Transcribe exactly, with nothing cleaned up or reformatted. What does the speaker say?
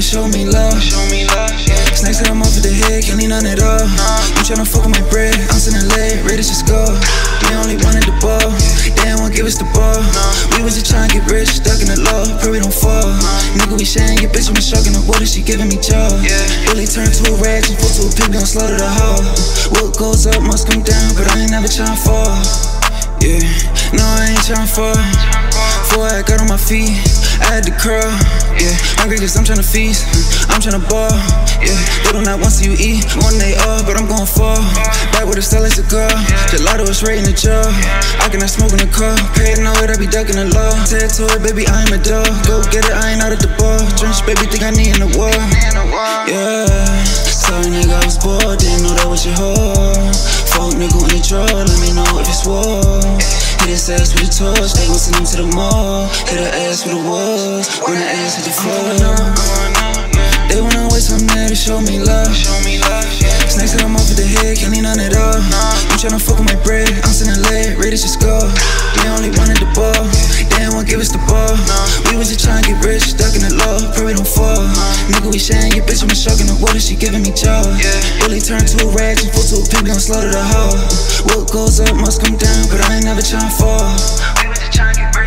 show me love. Show me love. Snakes that I'm off of the head, can't lean on it all. I'm tryna fuck with my bread, I'm sending leg, ready to score. We only wanted the ball, they ain't wanna give us the ball. We was just tryna get rich, stuck in the law, pray we don't fall. Nigga, we sharing your bitch, I'm a shark in the water, she giving me jaw. Really turned to a rag, she full to a pig, gon' slaughter the hoe. What goes up must come down, but I ain't never tryna fall. Yeah, no, I ain't tryna fall. Before I got on my feet, I had to curl. Yeah, hungry cause I'm tryna feast, I'm tryna ball. Yeah, they do not want to see you eat, one day off, but I'm gon' fall. Back with a style as a girl, gelato is right in the jaw. I cannot smoke in the car, paranoid, I be ducking the law. Tattooed, baby, I am a dog. Go get it, I ain't out at the bar. Drench, baby, think I need in the wall. Yeah, sorry nigga, I was bored, didn't know that was your hoe. Fuck nigga in the draw, let me know if it's war. Hit his ass with a torch, they gon' send him to the mall. Hit her ass with a walls, when her ass hit the floor. They wanna wait till I'm there to show me love. Snakes that I'm off of the head, can't lean on it all. I'm tryna fuck with my bread, I'm sending leg, ready to score. We only wanted the ball, they ain't wanna give us the ball. We was just tryna get rich, stuck in the law, pray we don't fall. Nigga, we sharing your bitch, I'm a shark in the water, she giving me jaw. Really turned to a rag, she full to a pig, gon' slaughter the hoe. What goes up must come down, but I ain't never tryna fall. We was just tryna get rich.